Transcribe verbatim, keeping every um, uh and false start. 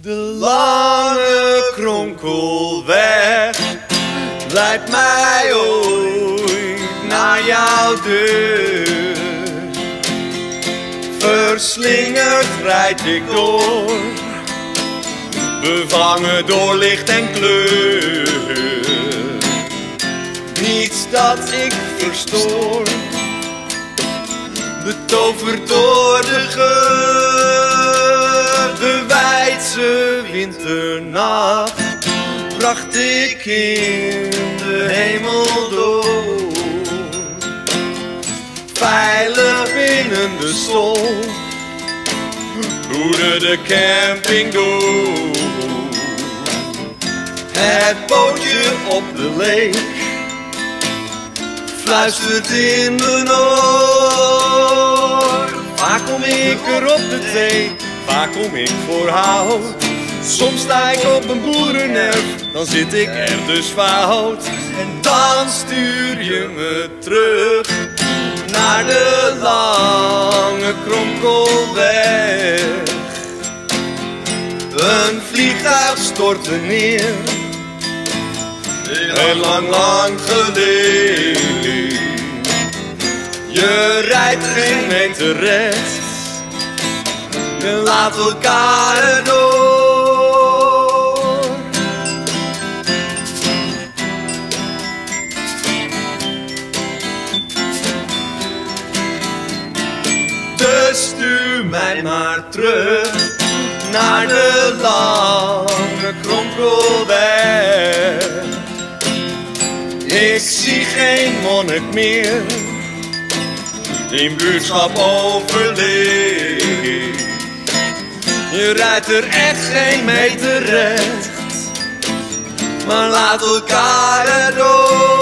De lange kronkelweg leidt mij ooit naar jouw deur. Verslingerd rijd ik door, bevangen door licht en kleur. Niets dat ik verstoor, betoverd door de geur. De wijdse winternacht bracht ik in de hemel door. Veilig binnen de zon roerde de camping door. Het bootje op de leek fluistert in mijn oor. Vaak kom ik er op de thee, vaak kom ik voor hout. Soms sta ik op een boerenerf, dan zit ik er dus fout. En dan stuur je me terug naar de lange kronkelweg. Een vliegtuig stortte neer, heel lang, lang geleden. Je rijdt geen meter rechts, je laat elkaar door. Dus stuur mij maar terug naar de lange kronkelweg. Ik zie geen monnik meer in buurtschap overleefd. Je rijdt er echt geen meter recht, maar laat elkaar erdoor.